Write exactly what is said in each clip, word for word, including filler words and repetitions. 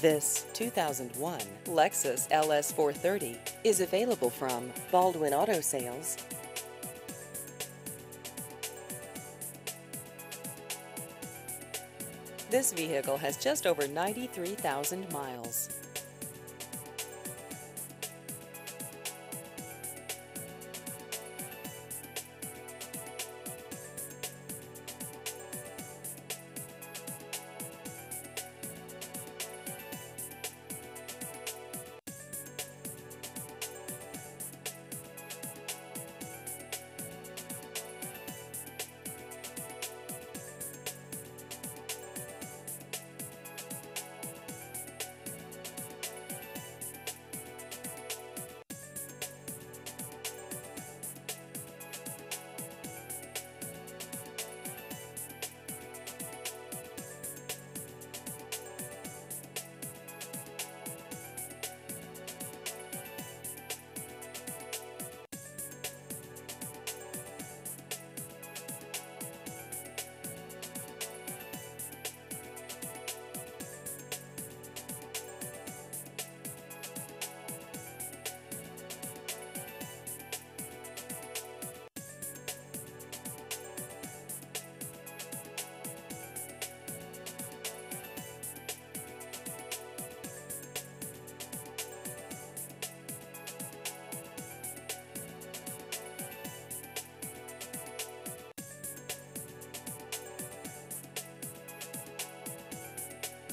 This two thousand one Lexus L S four thirty is available from Baldwin Auto Sales. This vehicle has just over ninety-three thousand miles.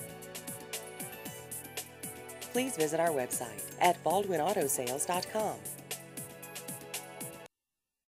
Please visit our website at baldwin auto sales dot com.